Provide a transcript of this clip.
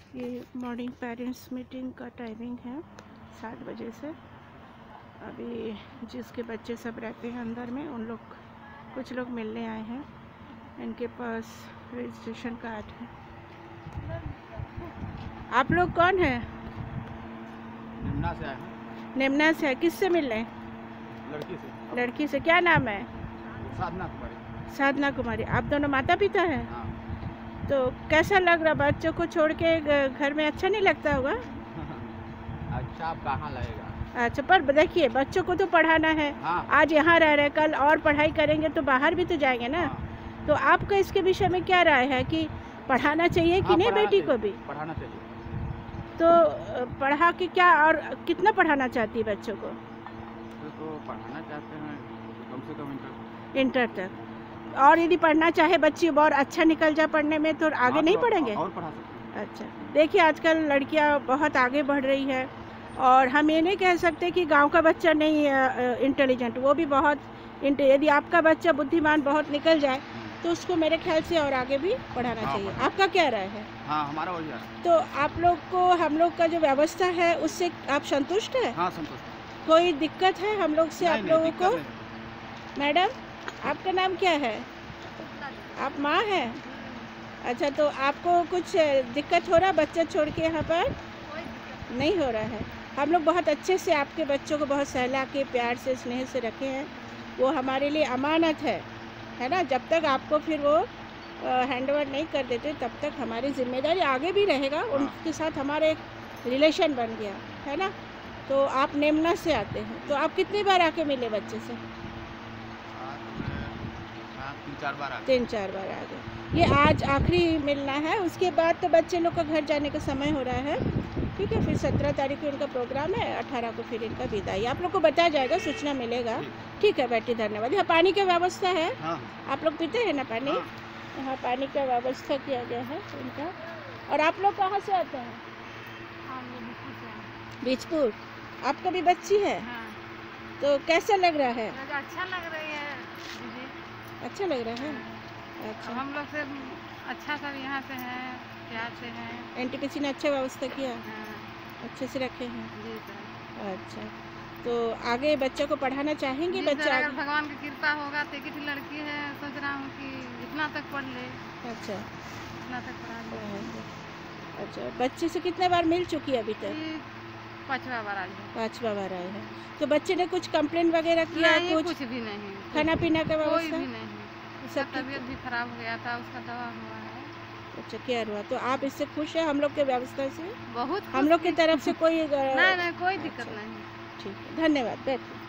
ये morning parents meeting का timing है 7 बजे से। अभी जिसके बच्चे सब रहते हैं अंदर में, उन लोग कुछ लोग मिलने आए हैं। इनके पास रजिस्ट्रेशन कार्ड है। आप लोग कौन है? निम्ना से आए हैं। निम्ना से है। किससे मिल रहे हैं? लड़की से। लड़की से। क्या नाम है? साधना कुमारी। साधना कुमारी। आप दोनों माता पिता हैं? हाँ। तो कैसा लग रहा? बच्चों को छोड़ के घर में अच्छा नहीं लगता होगा? अच्छा, आप कहाँ लगेगा? अच्छा, पर देखिए बच्चों को तो पढ़ाना है। हाँ। आज यहाँ रह रहे, कल और पढ़ाई करेंगे तो बाहर भी तो जाएंगे ना। हाँ। तो आपका इसके विषय में क्या राय है कि पढ़ाना चाहिए कि नहीं? बेटी को भी पढ़ाना चाहिए। तो पढ़ा के क्या, और कितना पढ़ाना चाहती है बच्चों को? तो पढ़ाना चाहते हैं कम से कम इंटर तक। और यदि पढ़ना चाहे बच्ची और अच्छा निकल जाए पढ़ने में तो आगे नहीं पढ़ेंगे? और पढ़ा सकते हैं। अच्छा, देखिए आजकल लड़कियां बहुत आगे बढ़ रही है, और हम ये नहीं कह सकते कि गांव का बच्चा नहीं इंटेलिजेंट, वो भी बहुत यदि आपका बच्चा बुद्धिमान बहुत निकल जाए तो उसको मेरे ख्याल से और आगे भी पढ़ाना चाहिए। आपका क्या राय है? हाँ, हमारा वही है। तो आप लोग को हम लोग का जो व्यवस्था है उससे आप संतुष्ट है? हाँ, संतुष्ट। कोई दिक्कत है हम लोग से? आप लोगों को? मैडम, आपका नाम क्या है? आप माँ हैं? अच्छा, तो आपको कुछ दिक्कत हो रहा बच्चा छोड़ के यहाँ पर? नहीं हो रहा है। हम लोग बहुत अच्छे से आपके बच्चों को बहुत सहला के प्यार से स्नेह से रखे हैं। वो हमारे लिए अमानत है ना। जब तक आपको फिर वो हैंडओवर नहीं कर देते तब तक हमारी जिम्मेदारी आगे भी रहेगा। उनके साथ हमारा एक रिलेशन बन गया है ना। तो आप निम्ना से आते हैं, तो आप कितनी बार आके मिले बच्चे से? 3-4 बार आ गए। ये आज आखिरी मिलना है, उसके बाद तो बच्चे लोग का घर जाने का समय हो रहा है। ठीक है, फिर 17 तारीख को इनका प्रोग्राम है, 18 को फिर इनका विदाई। आप लोग को बताया जाएगा, सूचना मिलेगा। ठीक है बेटी, धन्यवाद। यहाँ पानी की व्यवस्था है? हाँ। आप लोग पीते हैं ना पानी? हाँ। यहाँ पानी का व्यवस्था किया गया है इनका। और आप लोग कहाँ से आते हैं? बीजपुर। आपका भी बच्ची है? हाँ। तो कैसा लग रहा है? अच्छा लग रही है दीदी। अच्छा लग रहा है। अच्छा, हम लोग से अच्छा सब यहाँ से हैं, प्यार से हैं। NTPC ने अच्छा व्यवस्था किया? हाँ। अच्छे से रखे हैं जी सर। अच्छा, तो आगे बच्चों को पढ़ाना चाहेंगे? बच्चा अगर भगवान की कृपा होगा तो एक लड़की है, सोच रहा हूँ कि इतना तक पढ़ ले। अच्छा, इतना तक पढ़ा ले। अच्छा, बच्चे से कितने बार मिल चुकी है अभी तक? 5वां बार आई है। 5वां बार आए हैं। तो बच्चे ने कुछ कंप्लेन वगैरह किया? कुछ भी नहीं। खाना पीना का व्यवस्था? कोई भी नहीं। सब तबीयत भी खराब हो गया था, उसका दवा हुआ है। अच्छा, क्या हुआ? तो आप इससे खुश है हम लोग के व्यवस्था से? बहुत। हम लोग की तरफ से कोई नहीं, कोई दिक्कत नहीं। ठीक है, धन्यवाद बैठ।